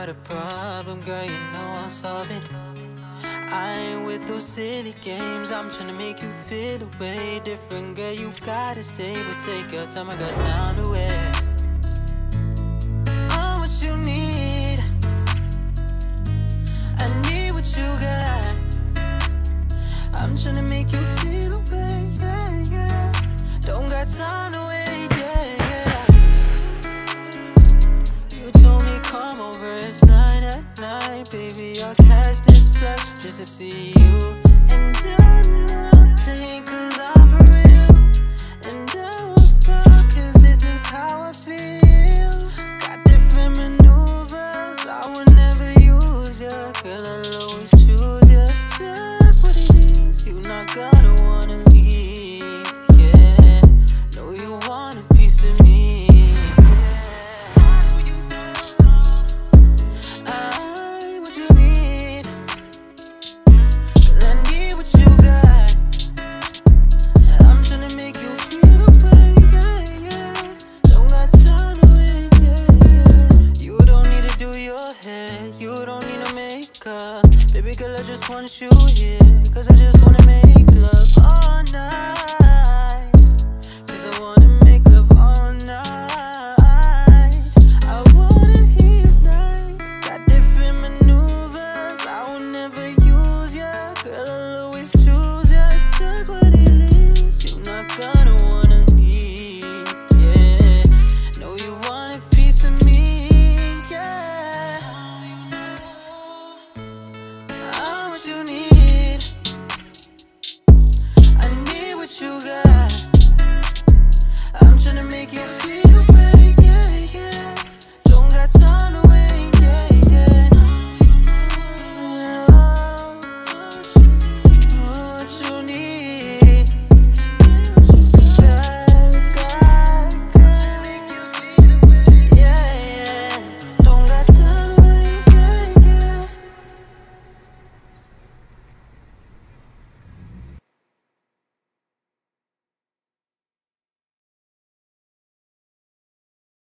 got a problem, girl, you know I'll solve it. I ain't with those silly games, I'm tryna make you feel a way different, girl, you gotta stay. But take your time, I got time to wait. I'm what you need, I need what you got. I'm tryna make you feel a way, yeah, yeah. Don't got time to wait, yeah, yeah. You told me come over, it's 9 at night, baby, I'll catch this flight just to see you. And I'm not playing cause I'm for real, and I won't stop cause this is how I feel. Got different maneuvers I would never use, yeah. Girl, I'll always choose, yeah. Just what it is, you not gonna wanna leave, yeah. Know you want a piece of me, I what you need, cause I need what you got. I'm tryna make you feel the way, yeah, yeah. Don't got time to wait, yeah, yeah. You don't need to do your hair, you don't need no makeup. Baby girl, I just want you here, cause I just wanna make love all night.